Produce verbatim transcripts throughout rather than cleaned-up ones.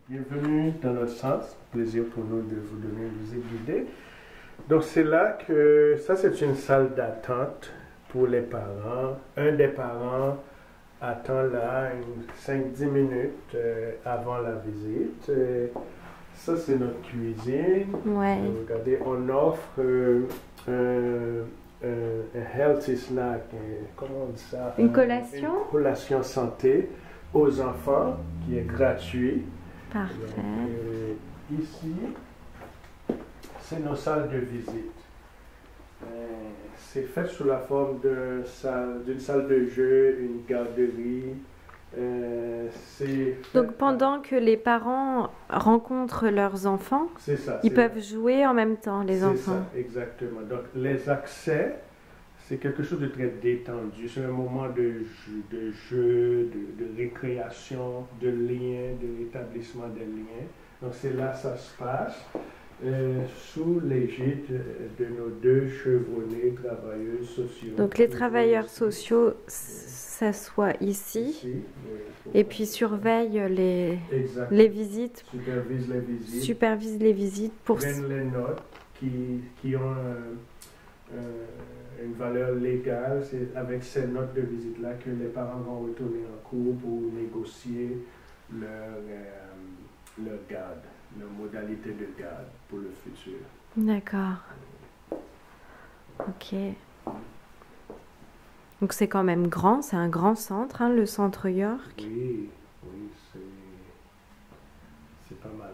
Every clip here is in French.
Bienvenue dans notre centre. Plaisir pour nous de vous donner une visite guidée. Donc c'est là que ça c'est une salle d'attente pour les parents. Un des parents attend là cinq à dix minutes euh, avant la visite. Euh, ça c'est notre cuisine. Ouais. Euh, regardez, on offre euh, un, un, un healthy snack. euh, comment on dit ça? Une collation? Une collation santé aux enfants qui est gratuit. Parfait. Donc, euh, ici, c'est nos salles de visite. Euh, c'est fait sous la forme d'une salle, d'une salle de jeu, une garderie. Euh, c'est Donc fait- pendant que les parents rencontrent leurs enfants, c'est ça, ils c'est- peuvent jouer en même temps, les c'est enfants. ça, exactement. Donc, les accès, c'est quelque chose de très détendu. C'est un moment de jeu, de, jeu, de, de récréation, de lien, de l'établissement des liens. Donc, c'est là que ça se passe, euh, sous l'égide de nos deux chevronnés travailleurs sociaux. Donc les travailleurs sociaux s'assoient ici Ici, oui, et puis surveillent les, exact. les visites, Supervise les visites. supervisent les visites pour... Prennent les notes qui, qui ont euh, euh, une valeur légale. C'est avec ces notes de visite-là que les parents vont retourner en cours pour négocier leur, euh, leur garde, leur modalité de garde pour le futur. D'accord. Ok. Donc c'est quand même grand, c'est un grand centre, hein, le centre York. Oui, oui, c'est, c'est pas mal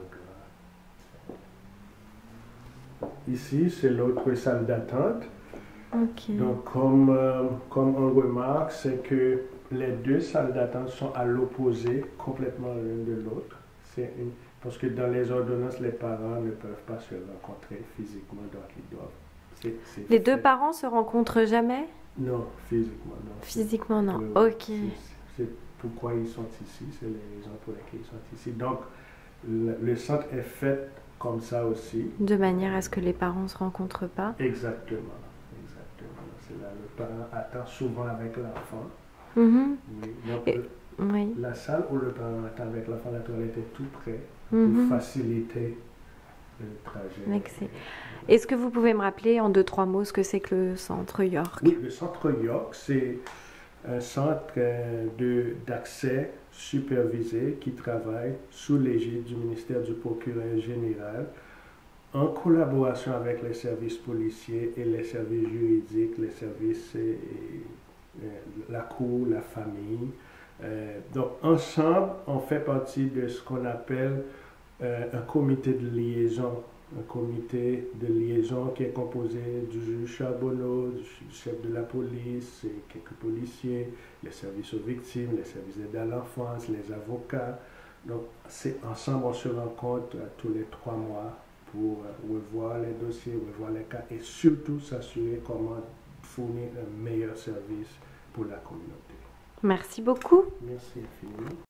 grand. Ici, c'est l'autre salle d'attente. Ok. Donc, comme, euh, comme on remarque, c'est que les deux salles d'attente sont à l'opposé complètement l'une de l'autre. C'est une, parce que dans les ordonnances, les parents ne peuvent pas se rencontrer physiquement, donc ils doivent. c'est- c'est Les deux fait- parents se rencontrent jamais? Non, physiquement, non. Physiquement, non. Oui, oui. Ok. C'est- C'est pourquoi ils sont ici, c'est les raisons pour lesquelles ils sont ici. Donc, le, le centre est fait comme ça aussi. De manière à ce que les parents ne se rencontrent pas. Exactement. Exactement. C'est là le parent attend souvent avec l'enfant. Mhm. Oui. Donc, Et- le- Oui. la salle où le parent attend avec l'enfant, la toilette est tout près Mhm. pour faciliter le trajet. Excellent. Est-ce que vous pouvez me rappeler en deux, trois mots ce que c'est que le centre York? Oui, le centre York, c'est un centre euh, de, d'accès supervisé qui travaille sous l'égide du ministère du procureur général en collaboration avec les services policiers et les services juridiques, les services, et, et, la cour, la famille. Euh, donc, ensemble, on fait partie de ce qu'on appelle euh, un comité de liaison. Un comité de liaison qui est composé du juge Charbonneau, du chef de la police, et quelques policiers, les services aux victimes, les services d'aide à l'enfance, les avocats. Donc, c'est ensemble, on se rencontre euh, tous les trois mois pour euh, revoir les dossiers, revoir les cas et surtout s'assurer comment fournir un meilleur service pour la communauté. Merci beaucoup. Merci infiniment.